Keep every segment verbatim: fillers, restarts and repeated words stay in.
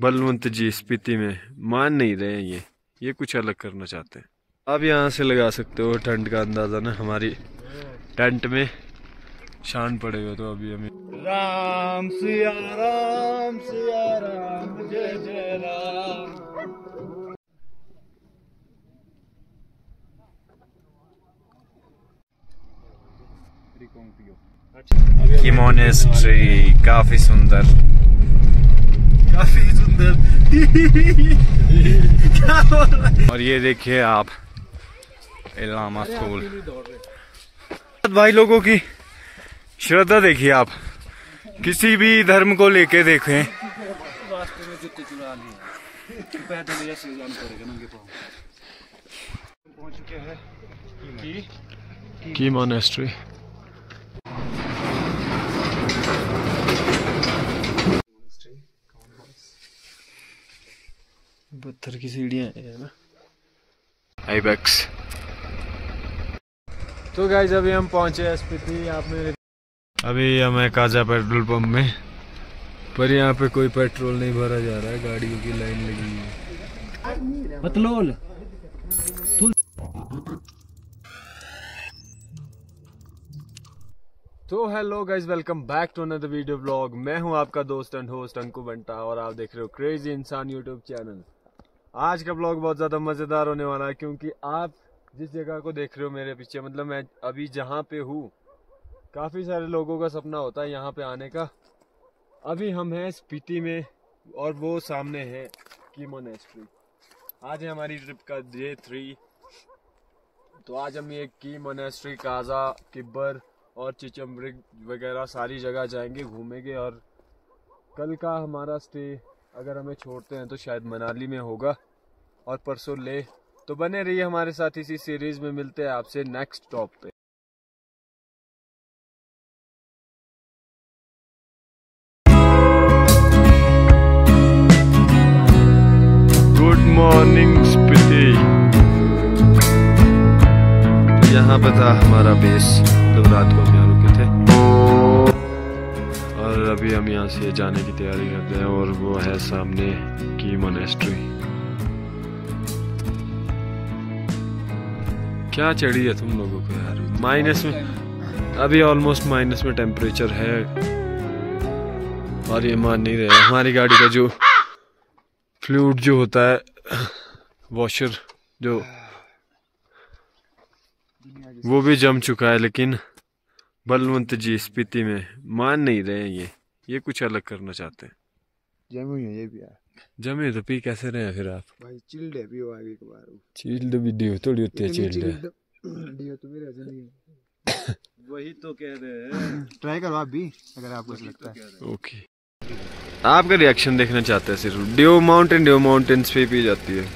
बलवंत जी स्पीति में मान नहीं रहे हैं, ये ये कुछ अलग करना चाहते हैं। आप यहाँ से लगा सकते हो ठंड का अंदाजा ना, हमारी टेंट में शान पड़े हुए। तो अभी हमें राम सिया राम सिया राम जय जय राम। की मोनेस्ट्री काफी सुंदर, काफी सुंदर। और ये देखिए आप इलामा स्कूल। भाई लोगों की श्रद्धा देखिए आप, किसी भी धर्म को लेके देखें। रास्ते में जूते चुरा लिए, पैदल ऐसे जाना पड़ेगा नंगे पाँव। पहुंच चुके हैं की की मोनेस्ट्री। पत्थर की सीढ़ियां हैं ना, आइबेक्स। तो गाइस अभी हम पहुंचे हैं स्पीति। आप मेरे अभी हम है काजा पेट्रोल पंप में, पर यहाँ पे कोई पेट्रोल नहीं भरा जा रहा है, गाड़ियों की लाइन लगी है। पतलोल तो hello guys, welcome back to another video blog. मैं हूं आपका दोस्त एंड होस्ट अंकु बंटा और आप देख रहे हो क्रेजी इंसान यूट्यूब चैनल। आज का ब्लॉग बहुत ज़्यादा मज़ेदार होने वाला है, क्योंकि आप जिस जगह को देख रहे हो मेरे पीछे, मतलब मैं अभी जहाँ पे हूँ, काफ़ी सारे लोगों का सपना होता है यहाँ पे आने का। अभी हम हैं स्पीति में और वो सामने है की मोनेस्ट्री। आज है हमारी ट्रिप का डे थ्री। तो आज हम ये की मोनेस्ट्री, काजा, किब्बर और चिचमब्रिग वगैरह सारी जगह जाएंगे, घूमेंगे। और कल का हमारा स्टे अगर हमें छोड़ते हैं तो शायद मनाली में होगा और परसों ले। तो बने रहिए हमारे साथ इसी सीरीज में। मिलते हैं आपसे नेक्स्ट स्टॉप पे। Good morning Spiti. तो यहाँ पे था हमारा बेस, तो रात को हम यहाँ रुके थे और अभी हम यहाँ से जाने की तैयारी करते हैं। और वो है सामने की मोनेस्ट्री। क्या चढ़ी है तुम लोगों को यार, माइनस में, अभी ऑलमोस्ट माइनस में टेम्परेचर है और ये मान नहीं रहे। हमारी गाड़ी का जो फ्लूइड जो होता है, वॉशर जो, वो भी जम चुका है। लेकिन बलवंत जी स्पीति में मान नहीं रहे हैं, ये ये कुछ अलग करना चाहते हैं। जमे हुए ये भी है। जमे तो पी कैसे रहे हैं फिर आप? भाई चिल्ड है भी वो आगे के बार। चिल्ड भी डियो थोड़ी होती है, चिल्ड है डियो तो मेरे ऐसे नहीं। वही तो कह रहे हैं, ट्राई करो आप भी अगर आपको ऐसा लगता है। ओके, आपका रिएक्शन देखना चाहते हैं सिर्फ। डियो माउंटेन, डियो माउंटेन्स पे पी जाती है।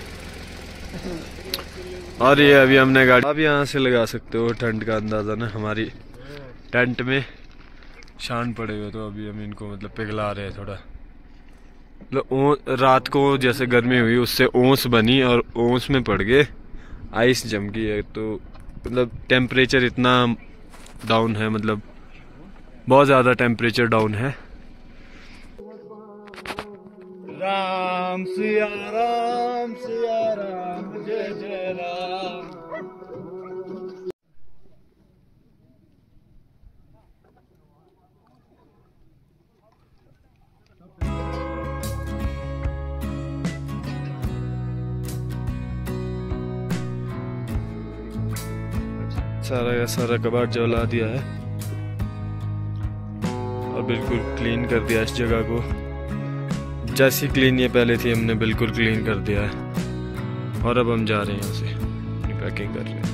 और ये अभी हमने गाड़ी, आप यहाँ से लगा सकते हो ठंड का अंदाजा ना, हमारी टेंट में शान पड़े हुए। तो अभी हम इनको मतलब पिघला रहे हैं थोड़ा। मतलब रात को जैसे गर्मी हुई, उससे ओस बनी और ओस में पड़ गए, आइस जम गई है। तो मतलब टेम्परेचर इतना डाउन है, मतलब बहुत ज़्यादा टेम्परेचर डाउन है। राम सिया राम सिया राम जय जय राम। सारा का सारा कबाड़ जला दिया है और बिल्कुल क्लीन कर दिया इस जगह को। जैसी क्लीन ये पहले थी, हमने बिल्कुल क्लीन कर दिया है। और अब हम जा रहे हैं यहाँ से, पैकिंग कर रहे हैं।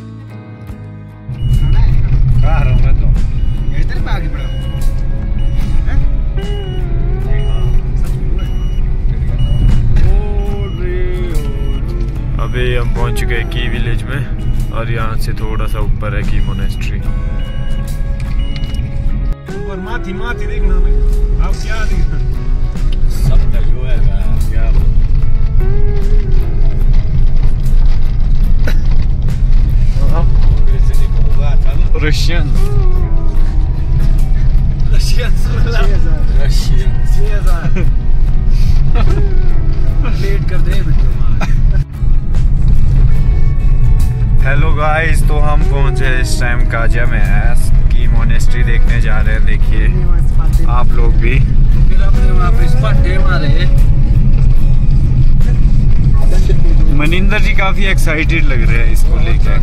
अभी हम पहुँच चुके हैं की विलेज में और यहाँ से थोड़ा सा ऊपर है की मोनेस्ट्री। ऊपर माथी माथी देखना ना, आप क्या देखना सब जो है क्या रशियन रशियन रशियन गाइस, तो हम पहुंचे इस टाइम काजा में की मोनेस्ट्री देखने जा रहे हैं। देखिए आप लोग भी। मनिंदर जी काफी एक्साइटेड लग रहे हैं इसको लेकर।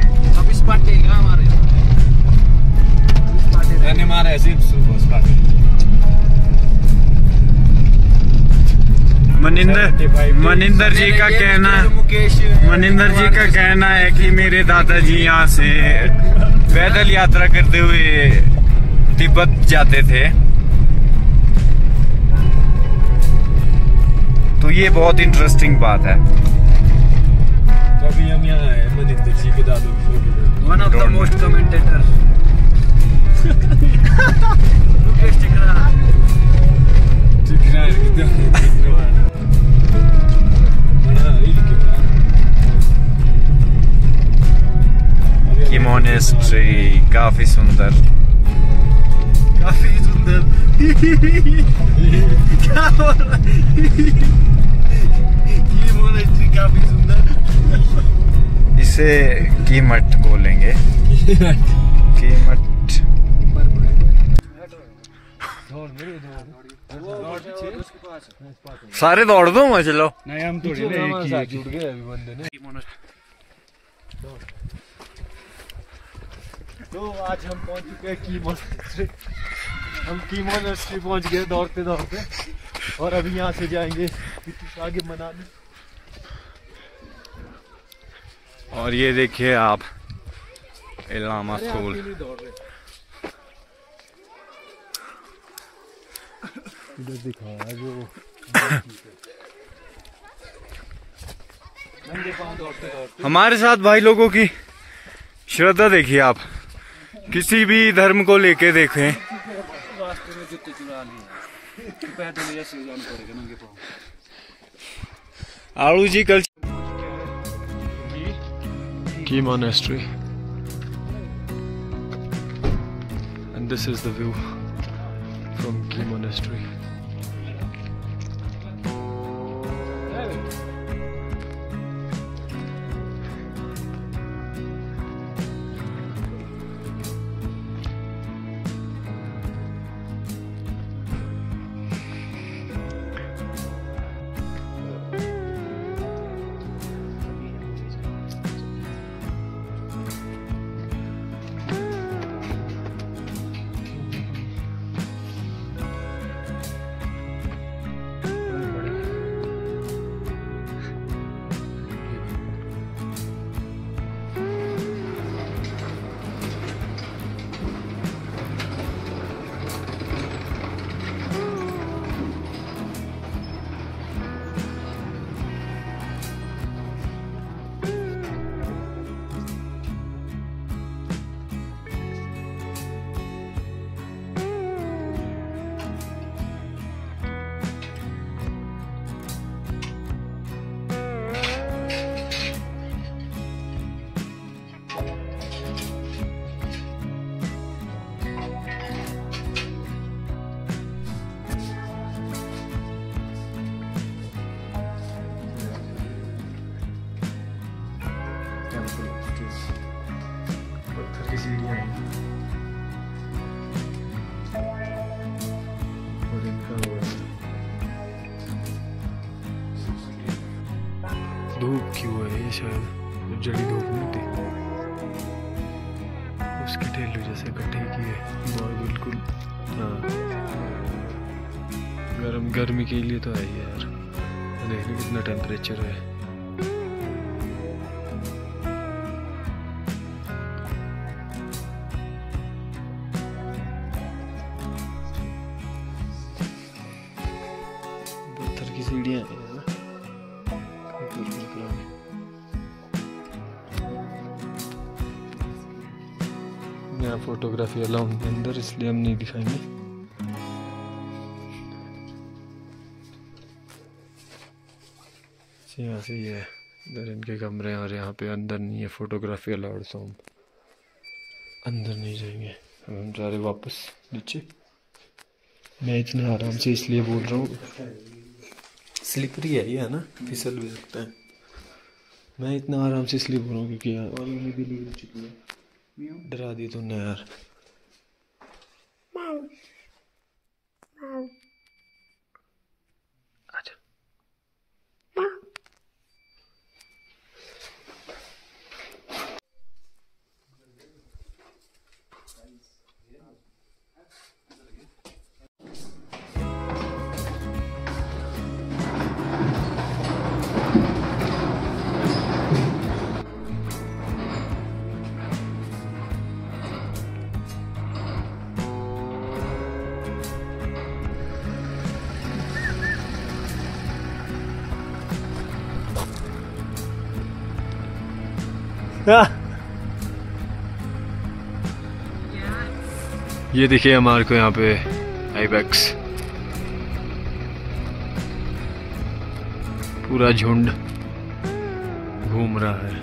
मनिंदर मनिंदर जी का कहना मनिंदर जी का कहना है कि मेरे दादाजी यहाँ से पैदल यात्रा करते हुए तिब्बत जाते थे, तो ये बहुत इंटरेस्टिंग बात है। तो अभी हम यहाँ आए मनिंदर जी के दादू one of the most commentator की मोनेस्ट्री काफी सुंदर काफी सुंदर क्या बोल रहा है? ये मोनेस्ट्री काफी सुंदर। इसे कीमत बोलेंगे। कीमत। सारे दौड़ दो मैं चलो। नहीं हम थोड़ी जुड़ गए अभी बंदे ने। तो आज हम पहुंच चुके हैं की मोनेस्ट्री। हम की मोनेस्ट्री पहुंच गए दौड़ते दौड़ते, और अभी यहाँ से जाएंगे आगे मनाली। और ये देखिए आप इलामा स्कूल। इधर दिखाया जो हमारे साथ भाई लोगों की श्रद्धा देखिए आप। किसी भी धर्म को लेके देखें। रास्ते में जूते चुरा लिए, पैदल ऐसे जाना पड़ेगा नंगे पाँव। आलू जी कल Key Monastery, and this is the view from Key Monastery. पत्थर की सीढ़ियाँ हैं और इनका वो है। धूप की हुआ है ये शायद जड़ी धूप नहीं थी, उसके ढेलू जैसे इकट्ठे की है और बिल्कुल। हाँ गर्म गर्मी के लिए तो है यार। देखिए कितना टेम्परेचर है। पत्थर की सीढ़ियाँ हैं ना। यहाँ फोटोग्राफी अलाउड है अंदर, इसलिए हम नहीं दिखाएंगे। यहाँ से ये इधर इनके कमरे हैं और यहाँ पे अंदर नहीं है फोटोग्राफी अलाउड, तो हम अंदर नहीं जाएंगे। हम जा रहे वापस नीचे। मैं इतने आराम से इसलिए बोल रहा हूँ, स्लिपरी है ये है ना, फिसल भी सकता है। मैं इतना आराम से इसलिए बोल रहा हूँ क्योंकि यार और ये बिल्ली उड़ चुकी है, डरा दी तूने यार। आजा। ये देखिए हमारे को यहाँ पे आइबेक्स पूरा झुंड घूम रहा है।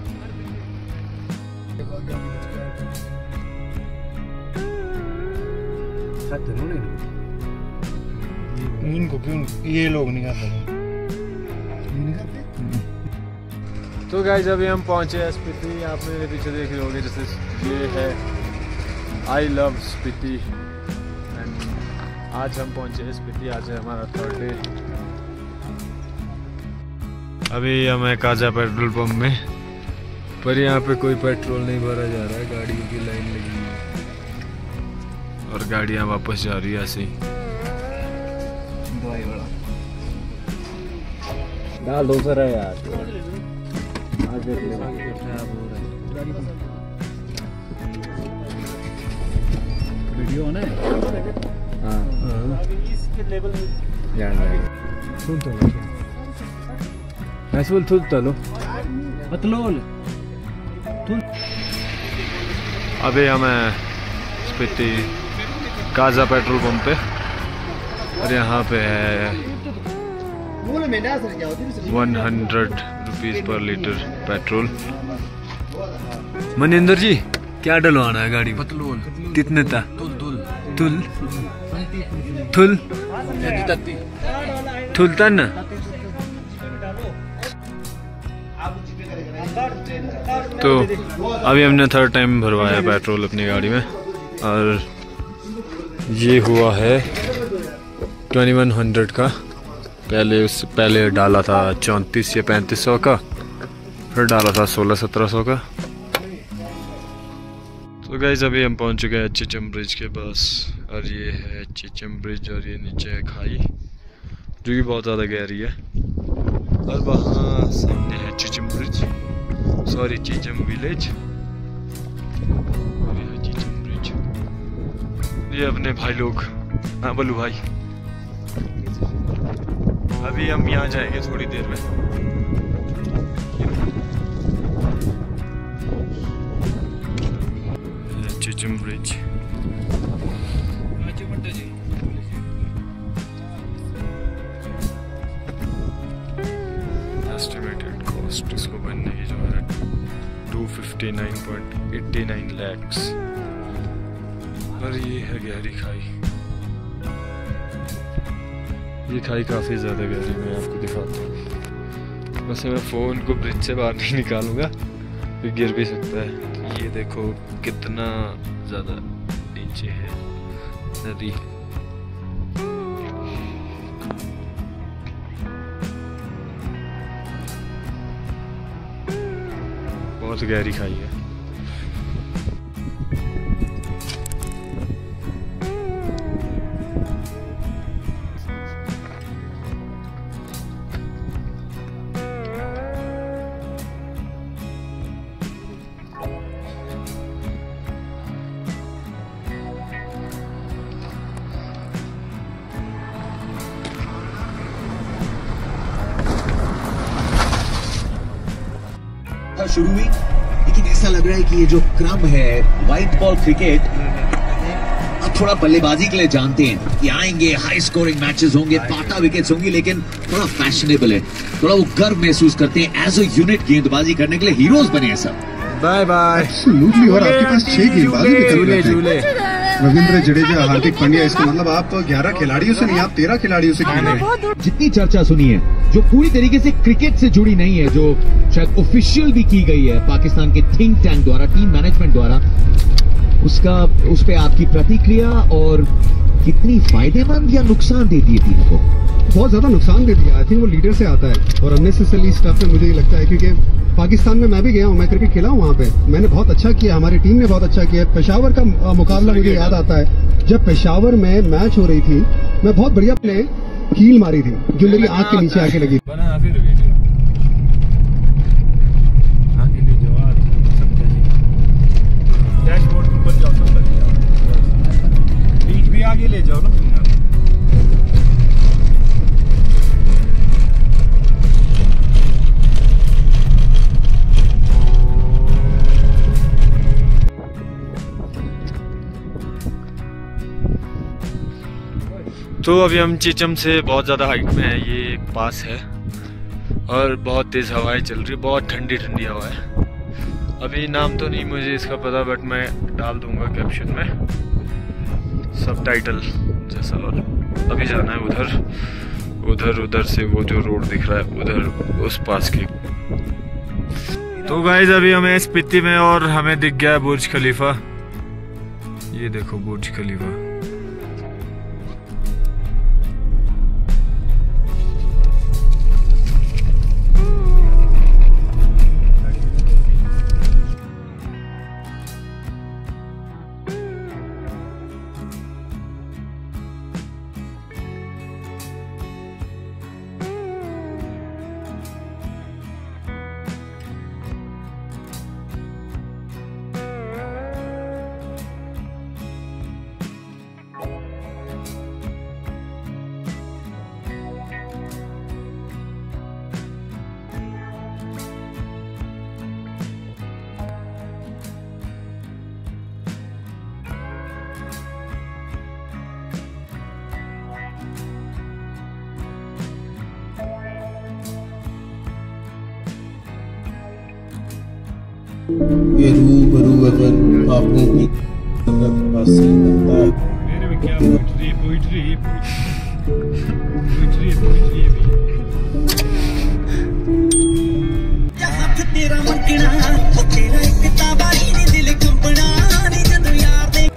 इनको क्यों ये लोग नहीं करते? तो गाइस अभी हम पहुंचे हैं स्पीति। आप मेरे पीछे देख रहे होंगे जैसे ये है आई लव स्पीति एंड आज हम पहुंचे हैं स्पीति। आज है हमारा थर्ड डे। अभी हम है काजा पेट्रोल पंप में, पर यहाँ पे कोई पेट्रोल नहीं भरा जा रहा है, गाड़ियों की लाइन लगी है और गाड़ियाँ वापस जा रही है ऐसे ही। डाल दो सर यार, वीडियो है। हाँ सुन तो मैसूल थुल तलो अतलोल थुल। अभी हमें स्पीति काजा पेट्रोल पंप पे और यहाँ पे है one hundred rupees per litre petrol. Maninder ji क्या डलवाना है गाड़ी में? कितने था? तुल तुल तुल तुल तन। तो अभी हमने थर्ड टाइम भरवाया पेट्रोल अपनी गाड़ी में और ये हुआ है ट्वेंटी वन हंड्रेड का। पहले उससे पहले डाला था चौंतीस या पैंतीस सौ का, फिर डाला था सोलह सत्रह सौ का। तो गाइस अभी हम पहुंच चुके हैं चिचम ब्रिज के पास और ये है चिचम ब्रिज और ये नीचे है खाई जो कि बहुत ज़्यादा गहरी है। और वहाँ सामने है Chicham bridge, sorry Chicham village. और ये है चिचम ब्रिज। ये अपने भाई लोग, हाँ बल्लू भाई। अभी हम यहाँ जाएंगे थोड़ी देर में। चिचम ब्रिज एस्टिमेटेड कॉस्ट इसको बनने की जो है two fifty nine point eighty nine lakhs. और ये है गहरी खाई। ये खाई काफ़ी ज़्यादा गहरी, मैं आपको दिखाता हूँ। वैसे मैं फ़ोन को ब्रिज से बाहर नहीं निकालूंगा, फिर गिर भी सकता है। तो ये देखो कितना ज़्यादा नीचे है नदी। बहुत गहरी खाई है। शुरू हुई, लेकिन ऐसा लग रहा है कि ये जो क्रम है व्हाइट बॉल क्रिकेट अब थोड़ा बल्लेबाजी के लिए जानते हैं कि आएंगे, हाई स्कोरिंग मैचेस होंगे, पाटा विकेट्स होंगी, लेकिन थोड़ा फैशनेबल है, थोड़ा वो गर्व महसूस करते हैं। एज अ यूनिट गेंदबाजी करने के लिए हीरोज बने हैं सब। Bye bye. एब्सोल्युटली। और आपके पास छह गेंदबाज भी कर रहे हैं। रविंद्र जडेजा, हार्दिक पांड्या, इसका मतलब आप ग्यारह खिलाड़ियों से नहीं, आप तेरह खिलाड़ियों से खेल रहे हैं। जितनी चर्चा सुनी है जो पूरी तरीके से क्रिकेट से जुड़ी नहीं है, जो शायद ऑफिशियल भी की गई है पाकिस्तान के थिंक टैंक द्वारा, टीम मैनेजमेंट द्वारा, उसका उस पे आपकी प्रतिक्रिया और कितनी फायदेमंद या नुकसान देती है टीम को? बहुत ज्यादा नुकसान दे दिया। आई थिंक वो लीडर से आता है और अननेसेसरी स्टफ में मुझे ये लगता है, क्योंकि पाकिस्तान में मैं भी गया हूँ, मैं क्रिकेट खेला हूँ वहाँ पे, मैंने बहुत अच्छा किया, हमारी टीम ने बहुत अच्छा किया। पेशावर का मुकाबला मुझे याद आता है, जब पेशावर में मैच हो रही थी, मैं बहुत बढ़िया अपने कील मारी थी जो मेरी आंख के नीचे आके लगी। डैशबोर्ड के ऊपर जाओ, सब लग जाओ, बीच भी आगे ले जाओ ना। तो अभी हम चीचम से बहुत ज़्यादा हाइट में है, ये एक पास है और बहुत तेज़ हवाएं चल रही, बहुत ठंडी ठंडी हवा है। अभी नाम तो नहीं मुझे इसका पता, बट मैं डाल दूंगा कैप्शन में सब टाइटल जैसा। और अभी जाना है उधर उधर उधर से वो जो रोड दिख रहा है उधर उस पास के। तो गाइस अभी हमें स्पीति में और हमें दिख गया है बुर्ज खलीफा। ये देखो बुर्ज खलीफा। ये रूबरू अगर आपको की पास से लगता है मेरे में क्या पोइट्री पोइट्री पोइट्री पोइट्री भी तेरा मंगना तेरा एक ताबाही नी दिल कंपना नी जद यार दे।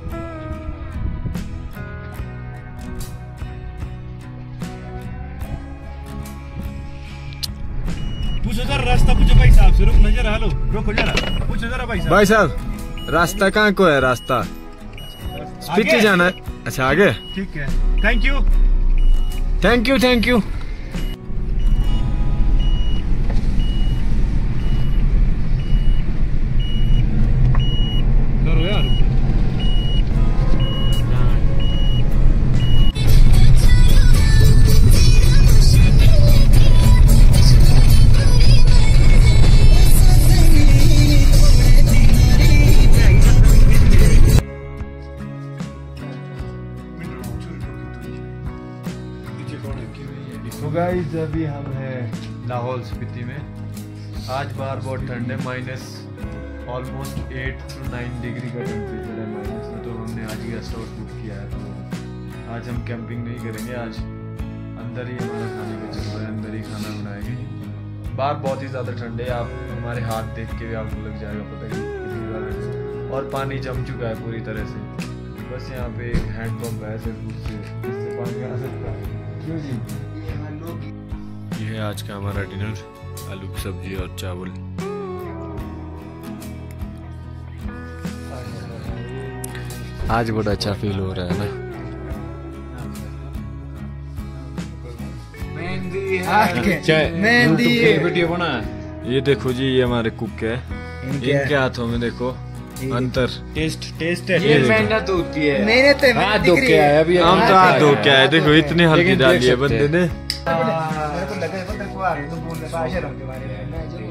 पूछो जरा रास्ता, पूछो भाई साहब से, रुक नजर हालो, रुको जरा, पूछो जरा भाई साहब। भाई साहब रास्ता कहाँ को है? रास्ता स्पीति जाना है। अच्छा आगे, ठीक है, thank you thank you thank you. करो यार। तो गाइस अभी हम हैं लाहौल स्पीति में। आज बाहर बहुत ठंड है, minus almost eight to nine degree का टेम्परेचर है माइनस में। तो हमने आज गेस्ट हाउस बुक किया है, तो आज हम कैंपिंग नहीं करेंगे, आज अंदर ही हमारा खाने का चल रहा है, अंदर ही खाना बनाएंगे। बाहर बहुत ही ज़्यादा ठंड है, आप हमारे हाथ देख के भी आपको लग जाएगा पता कि कितनी ज़्यादा। और पानी जम चुका है पूरी तरह से, बस यहाँ पे एक हैंड पंप है, सिर्फ उससे इससे पानी आ सकता है। क्यों जी? ये है आज का हमारा डिनर, आलू की सब्जी और चावल। आज बड़ा अच्छा फील हो रहा है ना। मेहंदी वीडियो बना। ये देखो जी, ये हमारे कुक है, इनके हाथों में देखो अंतर। टेस्ट टेस्ट है, ये मेहनत होती है। मैंने तो हाथ धो के आया अभी, हम तो हाथ धो के आए। देखो इतनी हल्दी डाली है बंदे ने। मेरे को लगा है तेरे को आ रही तो बोलने का आशा रखने वाले हैं।